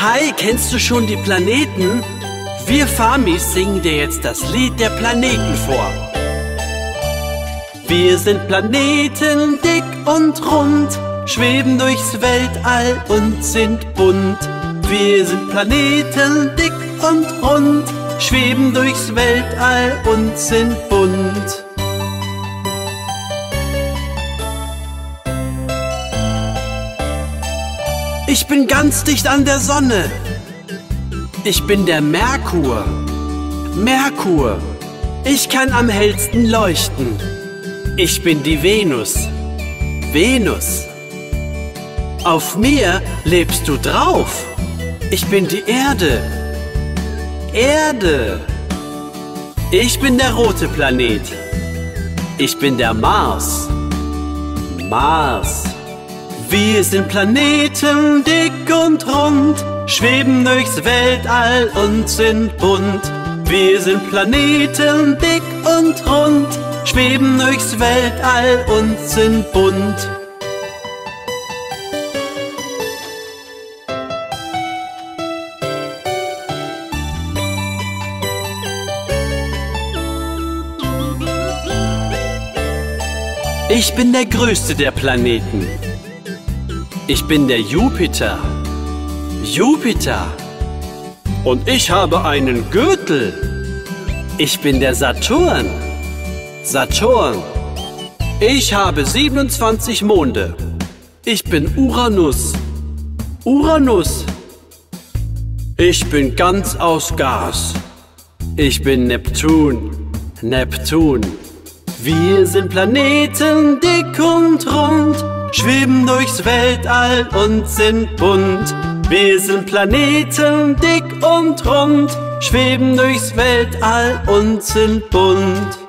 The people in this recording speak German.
Hi, kennst du schon die Planeten? Wir Farmis singen dir jetzt das Lied der Planeten vor. Wir sind Planeten, dick und rund, schweben durchs Weltall und sind bunt. Wir sind Planeten, dick und rund, schweben durchs Weltall und sind bunt. Ich bin ganz dicht an der Sonne. Ich bin der Merkur. Merkur. Ich kann am hellsten leuchten. Ich bin die Venus. Venus. Auf mir lebst du drauf. Ich bin die Erde. Erde. Ich bin der rote Planet. Ich bin der Mars. Mars. Wir sind Planeten, dick und rund, schweben durchs Weltall und sind bunt. Wir sind Planeten, dick und rund, schweben durchs Weltall und sind bunt. Ich bin der größte der Planeten. Ich bin der Jupiter. Jupiter. Und ich habe einen Gürtel. Ich bin der Saturn. Saturn. Ich habe 27 Monde. Ich bin Uranus. Uranus. Ich bin ganz aus Gas. Ich bin Neptun. Neptun. Wir sind Planeten, dick und rund, schweben durchs Weltall und sind bunt. Wir sind Planeten, dick und rund, schweben durchs Weltall und sind bunt.